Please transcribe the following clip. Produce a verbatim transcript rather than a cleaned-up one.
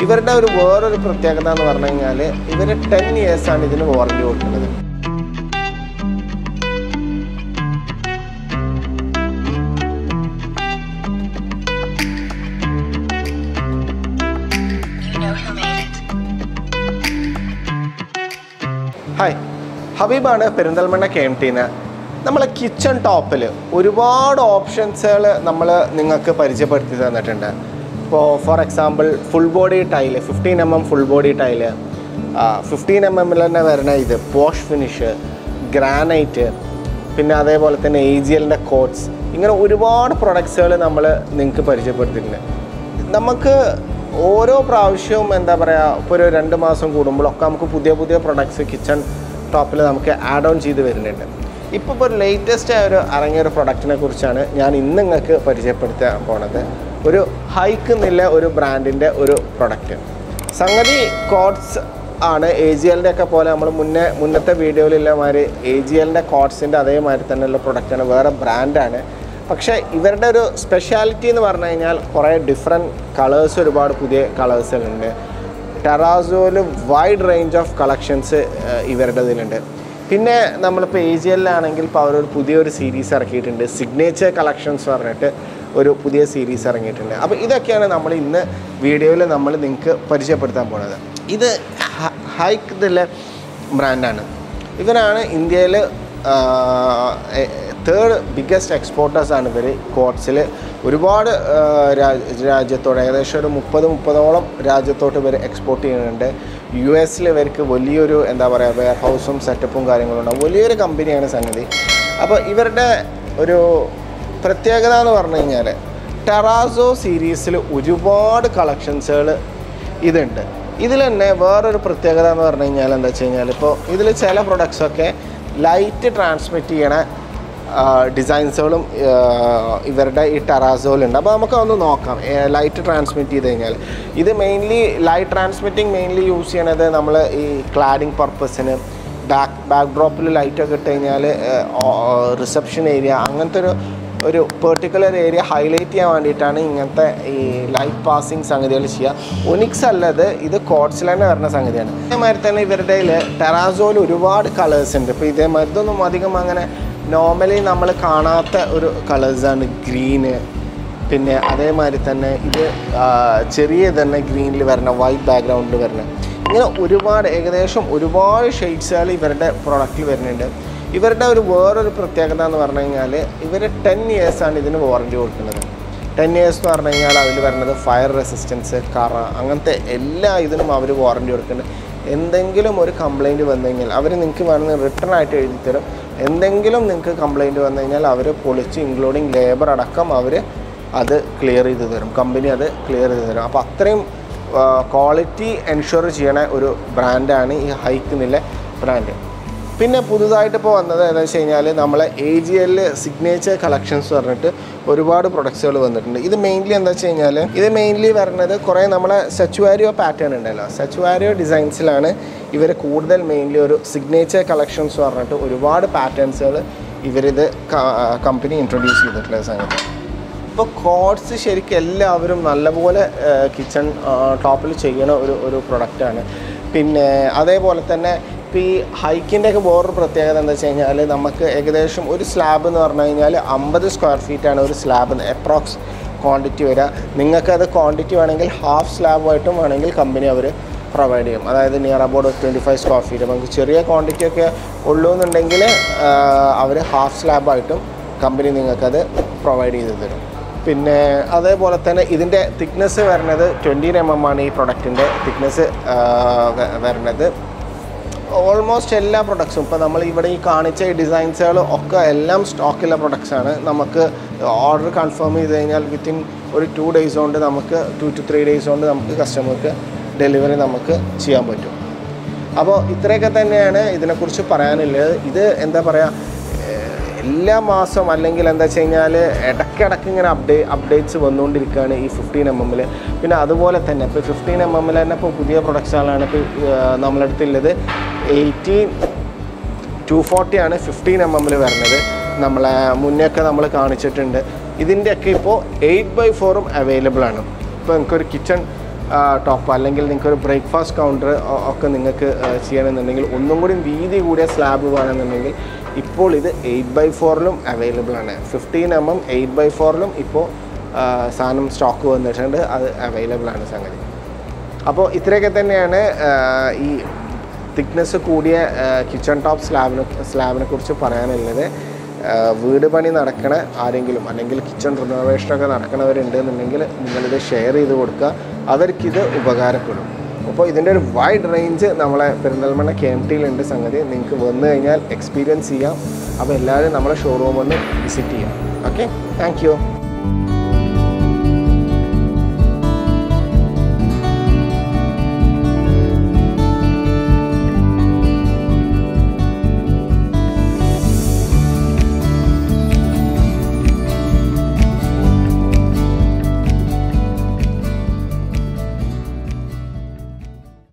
ഇവരുടെ ഒരു വേറൊരു പ്രത്യേകത എന്ന് പറഞ്ഞു കഴിഞ്ഞാൽ ഇവർ ടെൻ ഇയേഴ്സാണ് ഇതിന് വാറണ്ടി കൊടുക്കുന്നത്. ഹായ്, ഹബീബാണ്, പെരിന്തൽമണ്ണ കെ എം ടിന്ന്. നമ്മളെ കിച്ചൺ ടോപ്പിൽ ഒരുപാട് ഓപ്ഷൻസുകൾ നമ്മൾ നിങ്ങൾക്ക് പരിചയപ്പെടുത്തി തന്നിട്ടുണ്ട്. ഇപ്പോൾ for example full body tile, fifteen M M full body tile, fifteen M എമ്മിൽ തന്നെ വരുന്ന ഇത് പോഷ് ഫിനിഷ്, ഗ്രാനൈറ്റ്, പിന്നെ അതേപോലെ തന്നെ എ ജി എല്ലിൻ്റെ കോട്ട്സ്, ഇങ്ങനെ ഒരുപാട് പ്രൊഡക്ട്സുകൾ നമ്മൾ നിങ്ങൾക്ക് പരിചയപ്പെടുത്തിയിട്ടുണ്ട്. നമുക്ക് ഓരോ പ്രാവശ്യവും എന്താ പറയുക, ഇപ്പോൾ ഒരു രണ്ട് മാസം കൂടുമ്പോഴൊക്കെ നമുക്ക് പുതിയ പുതിയ പ്രൊഡക്ട്സ് കിച്ചൺ ടോപ്പിൽ നമുക്ക് ആഡ് ഓൺ ചെയ്ത് വരുന്നുണ്ട്. ഇപ്പോൾ ഇപ്പോൾ ഒരു ലേറ്റസ്റ്റ് ആയ ഒരു ഇറങ്ങിയൊരു പ്രൊഡക്റ്റിനെ കുറിച്ചാണ് ഞാൻ ഇന്ന് നിങ്ങൾക്ക് പരിചയപ്പെടുത്താൻ പോണത്. ഒരു ഹൈക്ക് എന്നുള്ള ഒരു ബ്രാൻഡിൻ്റെ ഒരു പ്രൊഡക്റ്റ്. സംഗതി കോട്ട്സ് ആണ്. എ ജി എല്ലിൻ്റെ ഒക്കെ പോലെ നമ്മൾ മുന്നേ മുന്നത്തെ വീഡിയോയിലുള്ള മാതിരി എ ജി എല്ലിൻ്റെ കോട്ട്സിൻ്റെ അതേമാതിരി തന്നെയുള്ള പ്രൊഡക്റ്റാണ്, വേറെ ബ്രാൻഡാണ്. പക്ഷേ ഇവരുടെ ഒരു സ്പെഷ്യാലിറ്റി എന്ന് പറഞ്ഞു കഴിഞ്ഞാൽ കുറേ ഡിഫറെൻറ്റ് കളേഴ്സ്, ഒരുപാട് പുതിയ കളേഴ്സുകളുണ്ട്. ടെറാസോയിൽ വൈഡ് റേഞ്ച് ഓഫ് കളക്ഷൻസ് ഇവരുടെ ഇതിലുണ്ട്. പിന്നെ നമ്മളിപ്പോൾ എ ജി എല്ലാണെങ്കിൽ ഇപ്പോൾ അവരൊരു പുതിയൊരു സീരീസ് ഇറക്കിയിട്ടുണ്ട്, സിഗ്നേച്ചർ കളക്ഷൻസ് പറഞ്ഞിട്ട് ഒരു പുതിയ സീരീസ് ഇറങ്ങിയിട്ടുണ്ട്. അപ്പോൾ ഇതൊക്കെയാണ് നമ്മൾ ഇന്ന് വീഡിയോയിൽ നമ്മൾ നിങ്ങൾക്ക് പരിചയപ്പെടുത്താൻ പോകുന്നത്. ഇത് ഹൈക്ക് ഇതിലെ ബ്രാൻഡാണ്. ഇവരാണ് ഇന്ത്യയിൽ തേർഡ് ബിഗ്ഗസ്റ്റ് എക്സ്പോർട്ടേഴ്സാണ് ഇവർ. കോട്ട്സിൽ ഒരുപാട് രാജ്യത്തോട്, ഏകദേശം ഒരു മുപ്പത് മുപ്പതോളം രാജ്യത്തോട്ട് ഇവർ എക്സ്പോർട്ട് ചെയ്യുന്നുണ്ട്. യു എസിൽ ഇവർക്ക് വലിയൊരു എന്താ പറയുക വെയർ ഹൗസും സെറ്റപ്പും കാര്യങ്ങളും ഉണ്ടാവും. വലിയൊരു കമ്പനിയാണ് സംഗതി. അപ്പോൾ ഇവരുടെ ഒരു പ്രത്യേകത എന്ന് പറഞ്ഞു കഴിഞ്ഞാൽ ടെറാസോ സീരീസിൽ ഒരുപാട് കളക്ഷൻസുകൾ ഇതുണ്ട്. ഇതിൽ തന്നെ വേറൊരു പ്രത്യേകത എന്ന് പറഞ്ഞു കഴിഞ്ഞാൽ എന്താ വെച്ച് കഴിഞ്ഞാൽ, ഇപ്പോൾ ഇതിൽ ചില പ്രൊഡക്ട്സൊക്കെ ലൈറ്റ് ട്രാൻസ്മിറ്റ് ചെയ്യണ ഡിസൈൻസുകളും ഇവരുടെ ഈ ടെറാസോയിലുണ്ട്. അപ്പോൾ നമുക്ക് ഒന്ന് നോക്കാം ലൈറ്റ് ട്രാൻസ്മിറ്റ് ചെയ്ത് കഴിഞ്ഞാൽ. ഇത് mainly light transmitting mainly use ചെയ്യണത് നമ്മൾ ഈ ക്ലാഡിങ് പർപ്പസിന്, ബാക്ക് ബാക്ക് ഡ്രോപ്പിൽ ലൈറ്റൊക്കെ ഇട്ട് കഴിഞ്ഞാൽ റിസപ്ഷൻ ഏരിയ അങ്ങനത്തെ ഒരു ഒരു പെർട്ടിക്കുലർ ഏരിയ ഹൈലൈറ്റ് ചെയ്യാൻ വേണ്ടിയിട്ടാണ് ഇങ്ങനത്തെ ഈ ലൈറ്റ് പാസിങ് സംഗതികൾ ചെയ്യുക. ഒനിക്സ് അല്ലത്, ഇത് കോട്ട്സിൽ തന്നെ വരുന്ന സംഗതിയാണ്. അതേമാതിരി തന്നെ ഇവരുടെ ടെറാസോയിൽ ഒരുപാട് കളേഴ്സ് ഉണ്ട്. ഇപ്പോൾ ഇതേമാതിരി ഇതൊന്നും അധികം അങ്ങനെ നോർമലി നമ്മൾ കാണാത്ത ഒരു കളേഴ്സാണ് ഗ്രീന്. പിന്നെ അതേമാതിരി തന്നെ ഇത് ചെറിയ തന്നെ ഗ്രീനിൽ വരുന്ന വൈറ്റ് ബാക്ക്ഗ്രൗണ്ടിൽ വരുന്ന, ഇങ്ങനെ ഒരുപാട് ഏകദേശം ഒരുപാട് ഷെയ്ഡ്സുകൾ ഇവരുടെ പ്രൊഡക്റ്റിൽ വരുന്നുണ്ട്. ഇവരുടെ ഒരു വേറൊരു പ്രത്യേകത എന്ന് പറഞ്ഞു കഴിഞ്ഞാൽ ഇവർ ടെൻ ഇയേഴ്സാണ് ഇതിന് വാറണ്ടി കൊടുക്കുന്നത്. ടെൻ ഇയേഴ്സ് എന്ന് പറഞ്ഞു കഴിഞ്ഞാൽ അതിൽ വരുന്നത് ഫയർ റെസിസ്റ്റൻസ്, കറ, അങ്ങനത്തെ എല്ലാ ഇതിനും അവർ വാറണ്ടി കൊടുക്കുന്നുണ്ട്. എന്തെങ്കിലും ഒരു കംപ്ലയിൻറ്റ് വന്നു കഴിഞ്ഞാൽ അവർ നിങ്ങൾക്ക് വേണമെങ്കിൽ റിട്ടേൺ ആയിട്ട് എഴുതി തരും. എന്തെങ്കിലും നിങ്ങൾക്ക് കംപ്ലയിൻറ്റ് വന്നു കഴിഞ്ഞാൽ അവർ പൊളിച്ച് ഇൻക്ലൂഡിങ് ലേബർ അടക്കം അവർ അത് ക്ലിയർ ചെയ്ത് തരും. കമ്പനി അത് ക്ലിയർ ചെയ്ത് തരും. അപ്പോൾ അത്രയും ക്വാളിറ്റി എൻഷുർ ചെയ്യണ ഒരു ബ്രാൻഡാണ് ഈ ഹൈക്ക് എന്നുള്ള ബ്രാൻഡ്. പിന്നെ പുതുതായിട്ട് ഇപ്പോൾ വന്നത് എന്താണെന്ന് വെച്ച് കഴിഞ്ഞാൽ നമ്മളെ എ ജി എല്ലിൽ സിഗ്നേച്ചർ കളക്ഷൻസ് പറഞ്ഞിട്ട് ഒരുപാട് പ്രൊഡക്ട്സുകൾ വന്നിട്ടുണ്ട്. ഇത് മെയിൻലി എന്താ വെച്ച് കഴിഞ്ഞാൽ ഇത് മെയിൻലി വരുന്നത് കുറേ നമ്മളെ സെച്ചുവാരിയോ പാറ്റേൺ ഉണ്ടല്ലോ, സെച്ചുവാരിയോ ഡിസൈൻസിലാണ് ഇവർ കൂടുതൽ മെയിൻലി ഒരു സിഗ്നേച്ചർ കളക്ഷൻസ് പറഞ്ഞിട്ട് ഒരുപാട് പാറ്റേൺസുകൾ ഇവരിത് കമ്പനി ഇൻട്രൊഡ്യൂസ് ചെയ്തിട്ടുള്ള സംഗതി. ഇപ്പോൾ കോട്ട്സ് ശരിക്കും എല്ലാവരും നല്ലപോലെ കിച്ചൺ ടോപ്പിൽ ചെയ്യണ ഒരു ഒരു പ്രൊഡക്റ്റാണ്. പിന്നെ അതേപോലെ തന്നെ ഇപ്പോൾ ഈ ഹൈക്കിൻ്റെ ഒക്കെ വേറൊരു പ്രത്യേകത എന്താ വെച്ച് കഴിഞ്ഞാൽ നമുക്ക് ഏകദേശം ഒരു സ്ലാബ് എന്ന് പറഞ്ഞു കഴിഞ്ഞാൽ അമ്പത് സ്ക്വയർ ഫീറ്റാണ് ഒരു സ്ലാബ് അപ്രോക്സ് ക്വാണ്ടിറ്റി വരിക. നിങ്ങൾക്കത് ക്വാണ്ടിറ്റി വേണമെങ്കിൽ ഹാഫ് സ്ലാബായിട്ടും വേണമെങ്കിൽ കമ്പനി അവർ പ്രൊവൈഡ് ചെയ്യും. അതായത് near about twenty five square feet. നമുക്ക് ചെറിയ ക്വാണ്ടിറ്റി ഒക്കെ ഉള്ളൂ എന്നുണ്ടെങ്കിൽ അവർ ഹാഫ് സ്ലാബായിട്ടും കമ്പനി നിങ്ങൾക്കത് പ്രൊവൈഡ് ചെയ്ത് തരും. പിന്നെ അതേപോലെ തന്നെ ഇതിൻ്റെ തിക്നെസ് വരുന്നത് ട്വൻറ്റീൻ എം എം ആണ് ഈ പ്രൊഡക്റ്റിൻ്റെ തിക്നെസ് വരുന്നത്. ഓൾമോസ്റ്റ് എല്ലാ പ്രൊഡക്ട്സും ഇപ്പോൾ നമ്മൾ ഇവിടെ ഈ കാണിച്ച ഈ ഡിസൈൻസുകൾ ഒക്കെ എല്ലാം സ്റ്റോക്കുള്ള പ്രൊഡക്ട്സാണ്. നമുക്ക് ഓർഡർ കൺഫേം ചെയ്ത് കഴിഞ്ഞാൽ വിത്തിൻ ഒരു ടു ഡേയ്സ് കൊണ്ട് നമുക്ക് ടു ടു ത്രീ ഡേയ്സ് കൊണ്ട് നമുക്ക് കസ്റ്റമർക്ക് ഡെലിവറി നമുക്ക് ചെയ്യാൻ പറ്റും. അപ്പോൾ ഇത്രയൊക്കെ തന്നെയാണ് ഇതിനെക്കുറിച്ച് പറയാനുള്ളത്. ഇത് എന്താ പറയുക, എല്ലാ മാസം അല്ലെങ്കിൽ എന്താ വെച്ച് കഴിഞ്ഞാൽ ഇടയ്ക്കിടയ്ക്ക് ഇങ്ങനെ അപ്ഡേ അപ്ഡേറ്റ്സ് വന്നുകൊണ്ടിരിക്കുകയാണ് ഈ ഫിഫ്റ്റീൻ എം എമ്മിൽ. പിന്നെ അതുപോലെ തന്നെ ഇപ്പോൾ ഫിഫ്റ്റീൻ എം എമ്മിൽ തന്നെ ഇപ്പോൾ പുതിയ പ്രൊഡക്ട്സുകളാണ് ഇപ്പോൾ നമ്മളടുത്തുള്ളത്. എയ്റ്റീൻ ടു ഫോർട്ടി ആണ് ഫിഫ്റ്റീൻ എം എമ്മിൽ വരുന്നത്. നമ്മളെ മുന്നേയൊക്കെ നമ്മൾ കാണിച്ചിട്ടുണ്ട്. ഇതിൻ്റെയൊക്കെ ഇപ്പോൾ എയ്റ്റ് ബൈ ഫോറും അവൈലബിൾ ആണ്. ഇപ്പോൾ എനിക്കൊരു കിച്ചൺ ടോപ്പ് അല്ലെങ്കിൽ നിങ്ങൾക്കൊരു ബ്രേക്ക്ഫാസ്റ്റ് കൗണ്ടർ ഒക്കെ നിങ്ങൾക്ക് ചെയ്യണമെന്നുണ്ടെങ്കിൽ ഒന്നും കൂടി വീതി കൂടിയ സ്ലാബ് വേണമെന്നുണ്ടെങ്കിൽ ഇപ്പോൾ ഇത് എയ്റ്റ് ബൈ ഫോറിലും അവൈലബിൾ ആണ്. Fifteen M M eight by ഫോറിലും ഇപ്പോൾ സാധനം സ്റ്റോക്ക് വന്നിട്ടുണ്ട്, അത് അവൈലബിൾ ആണ് സംഗതി. അപ്പോൾ ഇത്രയൊക്കെ തന്നെയാണ് ഈ തിക്നെസ് കൂടിയ കിച്ചൺ ടോപ്പ് സ്ലാബിനെ സ്ലാബിനെ കുറിച്ച് പറയാനുള്ളത്. വീട് പണി നടക്കണ ആരെങ്കിലും അല്ലെങ്കിൽ കിച്ചൺ റിനോവേഷനൊക്കെ നടക്കണവരുണ്ടെന്നുണ്ടെങ്കിൽ നിങ്ങളിത് ഷെയർ ചെയ്ത് കൊടുക്കുക, അവർക്കിത് ഉപകാരപ്പെടും. അപ്പോൾ ഇതിൻ്റെ ഒരു വൈഡ് റേഞ്ച് നമ്മളെ പെരിന്തൽമണ്ണ കെ എം ടിയിലുണ്ട് സംഗതി. നിങ്ങൾക്ക് വന്നു കഴിഞ്ഞാൽ എക്സ്പീരിയൻസ് ചെയ്യാം. അപ്പോൾ എല്ലാവരും നമ്മളെ ഷോറൂം ഒന്ന് വിസിറ്റ് ചെയ്യാം. Okay, thank U.